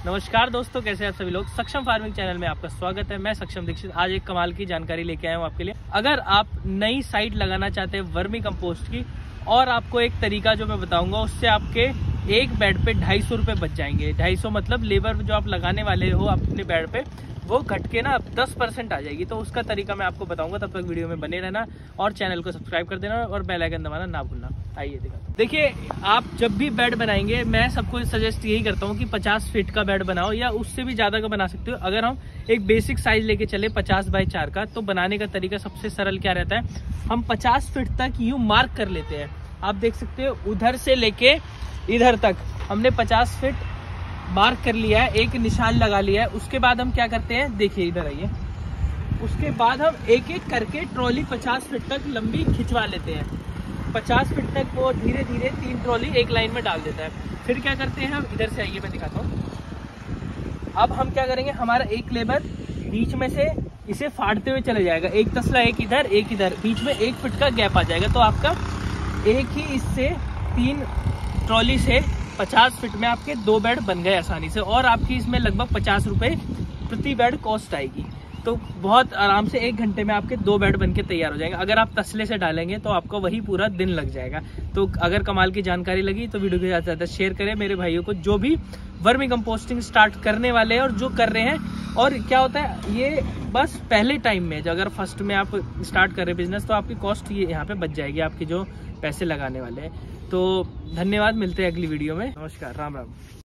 नमस्कार दोस्तों, कैसे हैं आप सभी लोग। सक्षम फार्मिंग चैनल में आपका स्वागत है। मैं सक्षम दीक्षित आज एक कमाल की जानकारी लेके आया हूँ आपके लिए। अगर आप नई साइट लगाना चाहते हैं वर्मी कंपोस्ट की, और आपको एक तरीका जो मैं बताऊंगा उससे आपके एक बेड पे 250 रुपये बच जाएंगे। 250 मतलब लेबर जो आप लगाने वाले हो अपने बेड पे वो घट के ना 10% आ जाएगी। तो उसका तरीका मैं आपको बताऊंगा, तब तक वीडियो में बने रहना और चैनल को सब्सक्राइब कर देना और बेल आइकन दबाना ना भूलना। आइए देखिए, आप जब भी बेड बनाएंगे मैं सबको सजेस्ट यही करता हूँ कि 50 फीट का बेड बनाओ या उससे भी ज़्यादा का बना सकते हो। अगर हम एक बेसिक साइज लेके चले 50 बाई 4 का, तो बनाने का तरीका सबसे सरल क्या रहता है, हम 50 फीट तक यूँ मार्क कर लेते हैं। आप देख सकते हो उधर से लेके इधर तक हमने 50 फीट मार्क कर लिया है, एक निशान लगा लिया है। उसके बाद हम क्या करते हैं, देखिए इधर आइए, उसके बाद हम एक एक करके ट्रॉली 50 फीट तक लंबी खिंचवा लेते हैं। 50 फीट तक वो धीरे धीरे 3 ट्रॉली एक लाइन में डाल देता है। फिर क्या करते हैं हम, इधर से आइए मैं दिखाता हूँ। अब हम क्या करेंगे, हमारा एक लेबर बीच में से इसे फाड़ते हुए चले जाएगा, एक तसला एक इधर एक इधर, बीच में 1 फीट का गैप आ जाएगा। तो आपका एक ही इससे 3 ट्रॉली से 50 फीट में आपके 2 बेड बन गए आसानी से, और आपकी इसमें लगभग 50 रुपये प्रति बेड कॉस्ट आएगी। तो बहुत आराम से 1 घंटे में आपके 2 बेड बनके तैयार हो जाएंगे। अगर आप तसले से डालेंगे तो आपको वही पूरा दिन लग जाएगा। तो अगर कमाल की जानकारी लगी तो वीडियो को ज़्यादा से ज़्यादा शेयर करें मेरे भाइयों को, जो भी वर्मी कंपोस्टिंग स्टार्ट करने वाले हैं और जो कर रहे हैं। और क्या होता है, ये बस पहले टाइम में जो अगर फर्स्ट में आप स्टार्ट कर रहे हैं बिजनेस, तो आपकी कॉस्ट ये यहाँ पे बच जाएगी, आपके जो पैसे लगाने वाले हैं। तो धन्यवाद, मिलते हैं अगली वीडियो में। नमस्कार, राम राम।